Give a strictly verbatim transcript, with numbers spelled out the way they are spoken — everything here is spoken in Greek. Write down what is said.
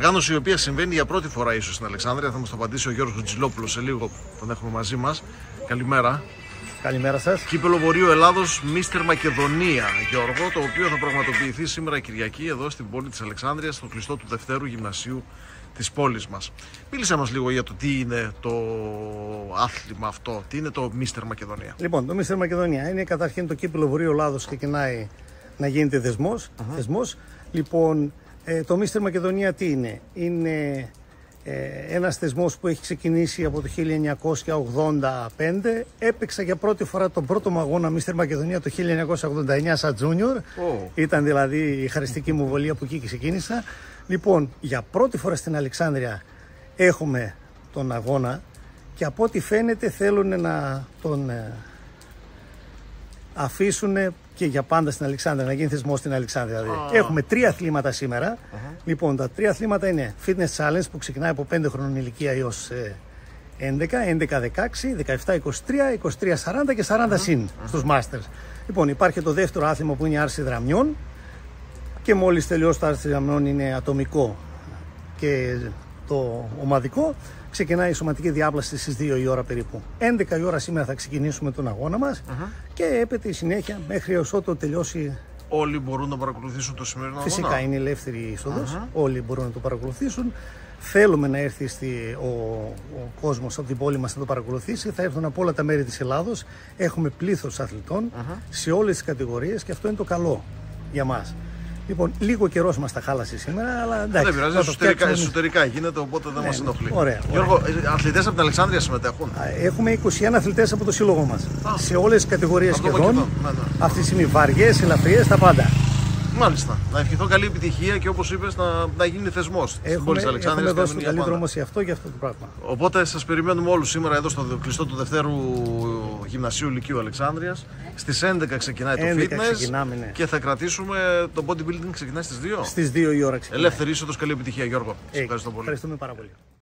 διοργάνωση η οποία συμβαίνει για πρώτη φορά ίσως στην Αλεξάνδρεια. Θα μας το απαντήσει ο Γιώργος Τζιλόπουλος σε λίγο, τον έχουμε μαζί μας. Καλημέρα. Καλημέρα σας. Κύπελλο Βορείου Ελλάδος Μίστερ Μακεδονία, Γιώργο, το οποίο θα πραγματοποιηθεί σήμερα Κυριακή εδώ στην πόλη της Αλεξάνδρειας, στο κλειστό του Δευτέρου Γυμνασίου της πόλης μας. Μίλησέ μας λίγο για το τι είναι το άθλημα αυτό, τι είναι το Μίστερ Μακεδονία. Λοιπόν, το Μίστερ Μακεδονία είναι καταρχήν το Κύπελλο Βορείου Ελλάδος, ξεκινάει να γίνεται δεσμός. Uh-huh. θεσμός. Λοιπόν, ε, το Μίστερ Μακεδονία τι είναι? Είναι ε, ένας θεσμός που έχει ξεκινήσει από το χίλια εννιακόσια ογδόντα πέντε. Έπαιξα για πρώτη φορά τον πρώτο μου αγώνα Μίστερ Μακεδονία το χίλια εννιακόσια ογδόντα εννιά σαν junior. Oh. Ήταν δηλαδή η χαριστική μου βολή, από εκεί και ξεκίνησα. Λοιπόν, για πρώτη φορά στην Αλεξάνδρεια έχουμε τον αγώνα και από ό,τι φαίνεται θέλουν να τον ε, αφήσουν και για πάντα στην Αλεξάνδρεια, να γίνει θεσμός στην Αλεξάνδρεια. Δηλαδή. Oh. Έχουμε τρία αθλήματα σήμερα. Uh-huh. Λοιπόν, τα τρία αθλήματα είναι Fitness Challenge που ξεκινάει από πέντε χρονών ηλικία έως ε, έντεκα, έντεκα δεκαέξι, δεκαεπτά είκοσι τρία, είκοσι τρία σαράντα και σαράντα uh-huh. συν uh-huh. στους Masters. Λοιπόν, υπάρχει το δεύτερο άθλημα που είναι η άρση δραμιών και μόλις τελειώσει το άρση δραμιών είναι ατομικό και το ομαδικό. Ξεκινάει η σωματική διάπλαση στις δύο η ώρα περίπου. έντεκα η ώρα σήμερα θα ξεκινήσουμε τον αγώνα μας uh-huh. και έπεται η συνέχεια μέχρι ως ότου τελειώσει. Όλοι μπορούν να παρακολουθήσουν το σημερινό αγώνα. Φυσικά είναι ελεύθερη είσοδος. Uh-huh. Όλοι μπορούν να το παρακολουθήσουν. Θέλουμε να έρθει στη, ο, ο κόσμος από την πόλη μας να το παρακολουθήσει. Θα έρθουν από όλα τα μέρη της Ελλάδος. Έχουμε πλήθος αθλητών uh-huh. σε όλες τις κατηγορίες και αυτό είναι το καλό για μας. Λοιπόν, λίγο καιρός μας τα χάλασε σήμερα, αλλά εντάξει. Δεν πειράζει, εσωτερικά, εσωτερικά γίνεται, οπότε δεν ναι, μας ενοχλεί. Ωραία, Γιώργο, αθλητές από την Αλεξάνδρεια συμμετέχουν? Έχουμε είκοσι ένα αθλητές από το σύλλογο μας. Α, σε όλες τις κατηγορίες σχεδόν. Ναι, ναι. Αυτή τη στιγμή βαριές, ελαφριές, τα πάντα. Μάλιστα. Να ευχηθώ καλή επιτυχία και όπως είπες να, να γίνει θεσμός στην πόλη της Αλεξάνδρειας. Έχουμε δώσει τον καλύτερο όμως για αυτό και αυτό το πράγμα. Οπότε σας περιμένουμε όλους σήμερα εδώ στο κλειστό του Δευτέρου Γυμνασίου Λυκείου Αλεξάνδρειας. Στις έντεκα ξεκινάει το fitness ναι. και θα κρατήσουμε το bodybuilding, ξεκινάει στις δύο. Στις δύο η ώρα ξεκινάει. Ελεύθερη είσοδος, καλή επιτυχία Γιώργο. Hey, ευχαριστώ πολύ. Ευχαριστούμε πάρα πολύ.